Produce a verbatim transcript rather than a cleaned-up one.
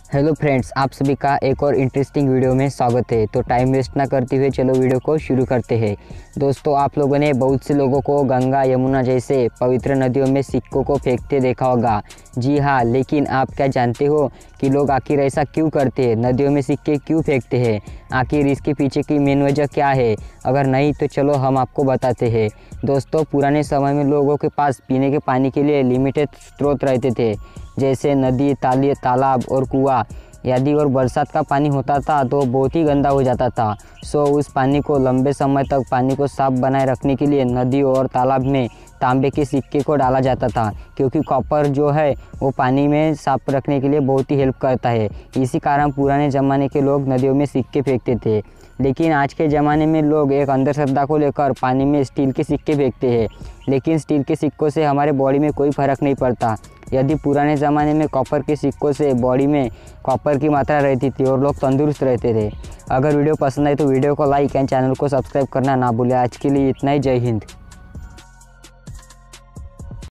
Hello friends, आप सभी का एक और इंटरेस्टिंग वीडियो में स्वागत है। तो टाइम वेस्ट ना करते हुए चलो वीडियो को शुरू करते हैं। दोस्तों, आप लोगों ने बहुत से लोगों को गंगा यमुना जैसे पवित्र नदियों में सिक्कों को फेंकते देखा होगा। जी हाँ, लेकिन आप क्या जानते हो कि लोग आखिर ऐसा क्यों करते हैं? नदियों में सिक्के क्यों फेंकते हैं? आखिर इसके पीछे की मेन वजह क्या है? अगर नहीं तो चलो हम आपको बताते हैं। दोस्तों, पुराने समय में लोगों के पास पीने के पानी के लिए लिमिटेड स्रोत रहते थे, जैसे नदी, ताली तालाब और कुआं। यदि और बरसात का पानी होता था तो बहुत ही गंदा हो जाता था। सो उस पानी को लंबे समय तक पानी को साफ बनाए रखने के लिए नदी और तालाब में तांबे के सिक्के को डाला जाता था, क्योंकि कॉपर जो है वो पानी में साफ रखने के लिए बहुत ही हेल्प करता है। इसी कारण पुराने ज़माने के लोग नदियों में सिक्के फेंकते थे। लेकिन आज के ज़माने में लोग एक अंधश्रद्धा को लेकर पानी में स्टील के सिक्के फेंकते हैं। लेकिन स्टील के सिक्कों से हमारे बॉडी में कोई फ़र्क नहीं पड़ता। यदि पुराने ज़माने में कॉपर के सिक्कों से बॉडी में कॉपर की मात्रा रहती थी और लोग तंदुरुस्त रहते थे। अगर वीडियो पसंद आए तो वीडियो को लाइक एंड चैनल को सब्सक्राइब करना ना भूलें। आज के लिए इतना ही। जय हिंद।